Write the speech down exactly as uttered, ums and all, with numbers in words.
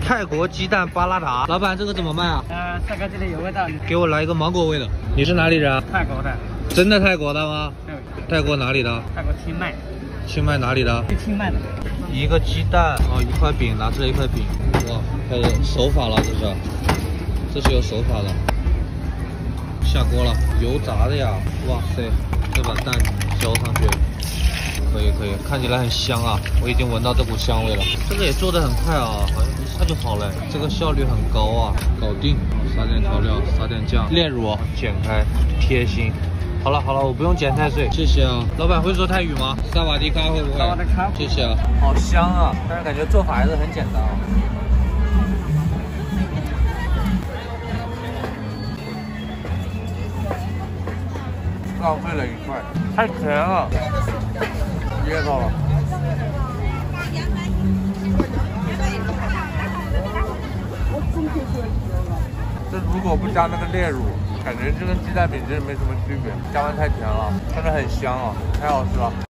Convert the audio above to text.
泰国鸡蛋巴拉达，老板这个怎么卖啊？ 呃，这个这里有味道。 给我来一个芒果味的。你是哪里人啊？ 泰国的。 真的泰国的吗？ 对。 泰国哪里的？ 泰国清迈。 清迈哪里的？ 是清迈的。 一个鸡蛋哦，一块饼，拿出来一块饼。哇，开始手法了，这是，这是有手法的。下锅了，油炸的呀！哇塞，再把蛋浇上去。可以可以，看起来很香啊！我已经闻到这股香味了。这个也做得很快啊，好像一下就好了，这个效率很高啊！搞定，撒点调料，撒点酱，炼乳，剪开，贴心。好了好了，我不用剪太碎，谢谢啊。老板会说泰语吗？萨瓦迪卡会不会？萨瓦迪卡。谢谢啊。好香啊，但是感觉做法还是很简单啊。浪费了一块，太甜了。噎到了。这如果不加那个炼乳，感觉这跟鸡蛋饼真的没什么区别。加完太甜了，但是很香啊，太好吃了。